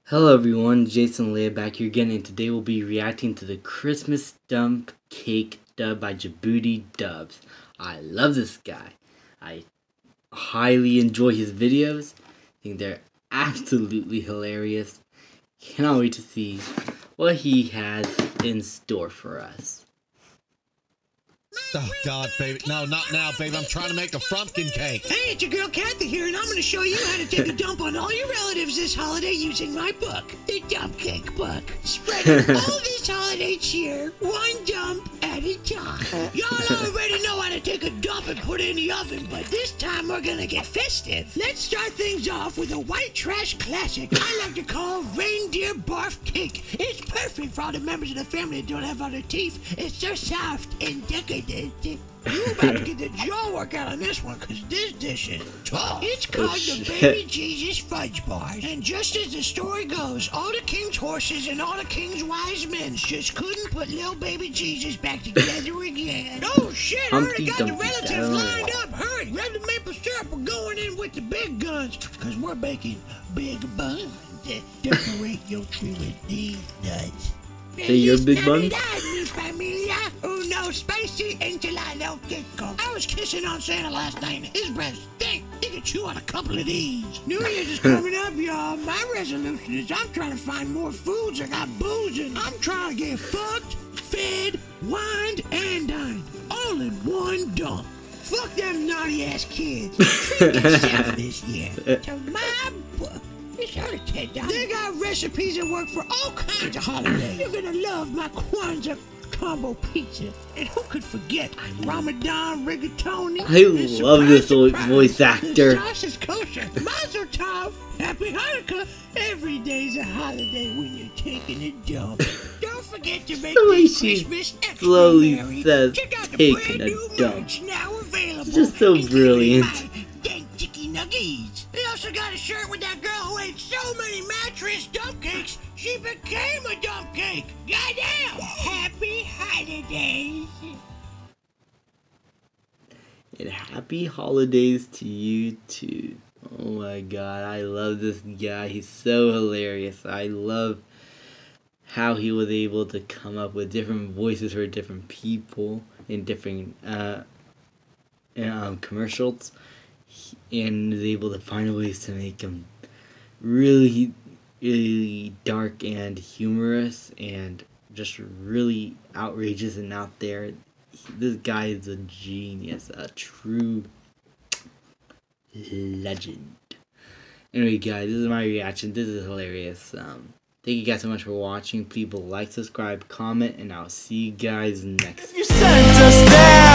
Hello everyone, Jason Leah back here again, and today we'll be reacting to the Christmas Dump Cake dub by Djibouti Dubs. I love this guy. I highly enjoy his videos. I think they're absolutely hilarious. Cannot wait to see what he has in store for us. Oh, God, baby. No, not now, baby. I'm trying to make a frumpkin cake. Hey, it's your girl Kathy here, and I'm going to show you how to take a dump on all your relatives this holiday using my book, The Dump Cake Book. Spreading all this holiday cheer, one dump at a time. Y'all already know how to take a dump and put it in the oven, but this time we're going to get festive. Let's start things off with a white trash classic I like to call Reindeer Barf Cake. It's perfect for all the members of the family that don't have all their teeth. It's so soft and decadent. You about to get the jaw workout on this one, because this dish is tough. It's called the Baby Jesus Fudge Bars. And just as the story goes, all the king's horses and all the king's wise men just couldn't put little baby Jesus back together again. Oh shit, I already got the relatives lined up. Hurry, grab the maple syrup. We're going in with the big guns, because we're baking big buns. Decorate your tree with these nuts. Hey, you're a big bunny? Uno spicy enchilada gecko. I was kissing on Santa last night, and his breath stink. He could chew on a couple of these. New Year's is coming up, y'all. My resolution is I'm trying to find more foods that got booze in. I'm trying to get fucked, fed, wined, and dined, all in one dump. Fuck them naughty ass kids. Treat yourself this year to my book. They got recipes that work for all kinds of holidays. You're gonna love my Kwanzaa combo pizza. And who could forget Ramadan rigatoni? I love this voice actor. Sauce is kosher. Mazel tov. Happy Hanukkah. Every day's a holiday when you're taking a dump. Don't forget to make this Christmas extra slowly merry. says Check out the taking brand a new dump. merch now available. It's just so brilliant. Dang chicky nuggies. They also got a shirt with that girl who ate so many mattress dump cakes, she became a dump cake. Goddamn! Happy holidays. And happy holidays to you too. Oh my god, I love this guy. He's so hilarious. I love how he was able to come up with different voices for different people in different commercials, and was able to find ways to make them really, really dark and humorous and just really outrageous and out there. This guy is a genius, a true legend. Anyway guys, this is my reaction. This is hilarious. Thank you guys so much for watching. People like, subscribe, comment, and I'll see you guys next time.